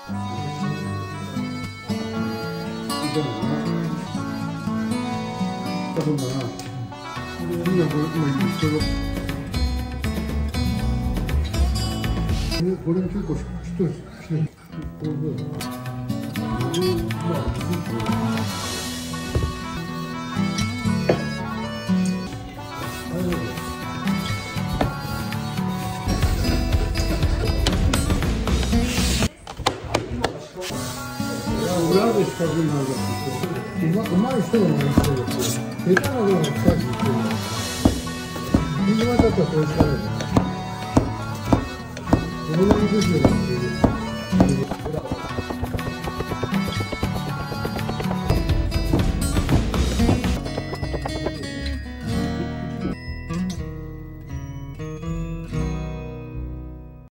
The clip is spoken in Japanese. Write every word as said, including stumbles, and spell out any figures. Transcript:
そうだな。みんなこれ今いいそれを。これ結構しっとりしてる。これどうだ。まあ。裏で仕掛けるのがうまうまい人の真似してるって下手なのが近くにしてるみんなだったらこれ使うよね。このままですよね。